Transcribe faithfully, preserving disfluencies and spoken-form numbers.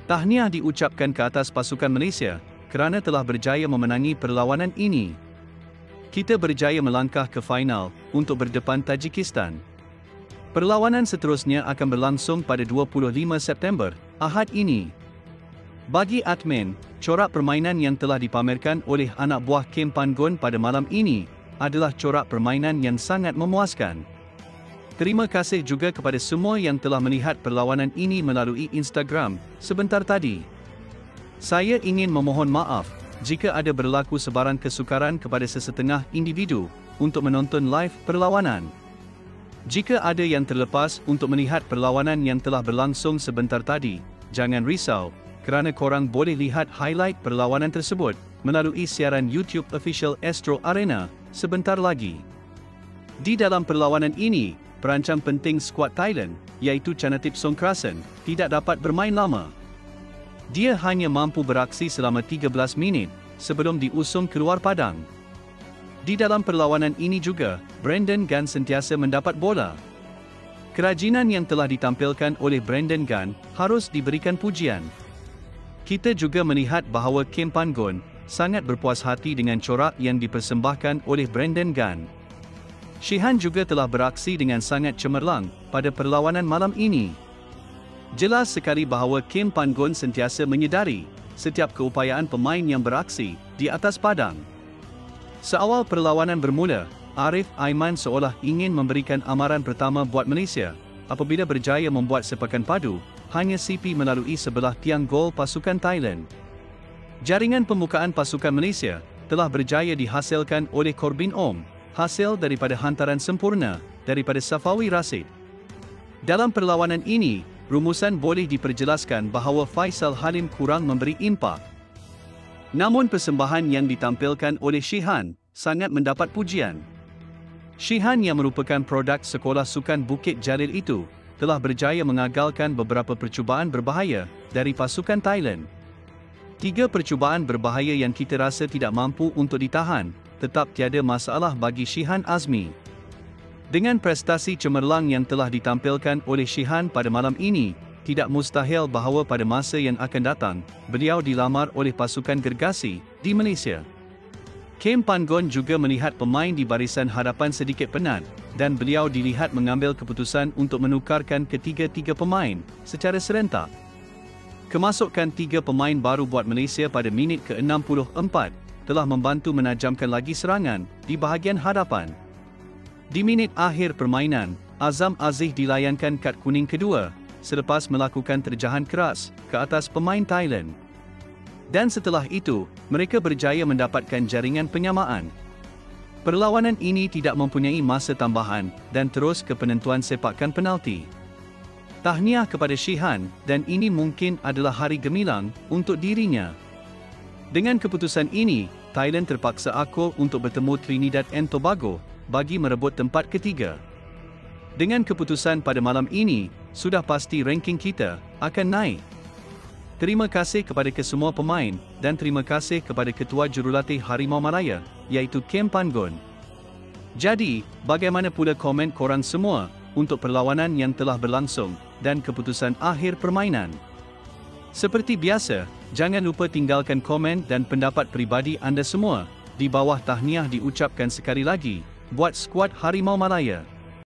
Tahniah diucapkan ke atas pasukan Malaysia kerana telah berjaya memenangi perlawanan ini. Kita berjaya melangkah ke final untuk berdepan Tajikistan. Perlawanan seterusnya akan berlangsung pada dua puluh lima September, Ahad ini. Bagi admin, corak permainan yang telah dipamerkan oleh anak buah Kem Pan-gon pada malam ini adalah corak permainan yang sangat memuaskan. Terima kasih juga kepada semua yang telah melihat perlawanan ini melalui Instagram sebentar tadi. Saya ingin memohon maaf jika ada berlaku sebaran kesukaran kepada sesetengah individu untuk menonton live perlawanan. Jika ada yang terlepas untuk melihat perlawanan yang telah berlangsung sebentar tadi, jangan risau, kerana korang boleh lihat highlight perlawanan tersebut melalui siaran YouTube official Astro Arena sebentar lagi. Di dalam perlawanan ini, perancang penting skuad Thailand, iaitu Chanatip Songkrasin, tidak dapat bermain lama. Dia hanya mampu beraksi selama tiga belas minit sebelum diusung keluar padang. Di dalam perlawanan ini juga, Brandon Gunn sentiasa mendapat bola. Kerajinan yang telah ditampilkan oleh Brandon Gunn harus diberikan pujian. Kita juga melihat bahawa Kem Pan-gon sangat berpuas hati dengan corak yang dipersembahkan oleh Brandon Gunn. Shihan juga telah beraksi dengan sangat cemerlang pada perlawanan malam ini. Jelas sekali bahawa Kem Pan-gon sentiasa menyedari setiap keupayaan pemain yang beraksi di atas padang. Seawal perlawanan bermula, Arif Aiman seolah ingin memberikan amaran pertama buat Malaysia apabila berjaya membuat sepakan padu hanya C P melalui sebelah tiang gol pasukan Thailand. Jaringan pembukaan pasukan Malaysia telah berjaya dihasilkan oleh Corbin Om, hasil daripada hantaran sempurna daripada Safawi Rashid. Dalam perlawanan ini, rumusan boleh diperjelaskan bahawa Faisal Halim kurang memberi impak. Namun persembahan yang ditampilkan oleh Shihan sangat mendapat pujian. Shihan yang merupakan produk Sekolah Sukan Bukit Jalil itu telah berjaya mengagalkan beberapa percubaan berbahaya dari pasukan Thailand. Tiga percubaan berbahaya yang kita rasa tidak mampu untuk ditahan, tetap tiada masalah bagi Shihan Azmi. Dengan prestasi cemerlang yang telah ditampilkan oleh Shihan pada malam ini, tidak mustahil bahawa pada masa yang akan datang, beliau dilamar oleh pasukan gergasi di Malaysia. Kem Pan-gon juga melihat pemain di barisan hadapan sedikit penat, dan beliau dilihat mengambil keputusan untuk menukarkan ketiga-tiga pemain secara serentak. Kemasukan tiga pemain baru buat Malaysia pada minit ke enam puluh empat telah membantu menajamkan lagi serangan di bahagian hadapan. Di minit akhir permainan, Azam Aziz dilayankan kad kuning kedua selepas melakukan terjahan keras ke atas pemain Thailand. Dan setelah itu, mereka berjaya mendapatkan jaringan penyamaan. Perlawanan ini tidak mempunyai masa tambahan dan terus ke penentuan sepakan penalti. Tahniah kepada Shihan, dan ini mungkin adalah hari gemilang untuk dirinya. Dengan keputusan ini, Thailand terpaksa akur untuk bertemu Trinidad and Tobago bagi merebut tempat ketiga. Dengan keputusan pada malam ini, sudah pasti ranking kita akan naik. Terima kasih kepada kesemua pemain dan terima kasih kepada Ketua Jurulatih Harimau Malaya, iaitu Kem Pan-gon. Jadi, bagaimana pula komen korang semua untuk perlawanan yang telah berlangsung dan keputusan akhir permainan? Seperti biasa, jangan lupa tinggalkan komen dan pendapat peribadi anda semua. Di bawah tahniah diucapkan sekali lagi buat skuad Harimau Malaya.